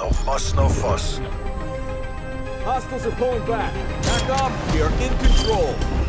No muss, no fuss. Hostiles are pulling back. Back up, we are in control.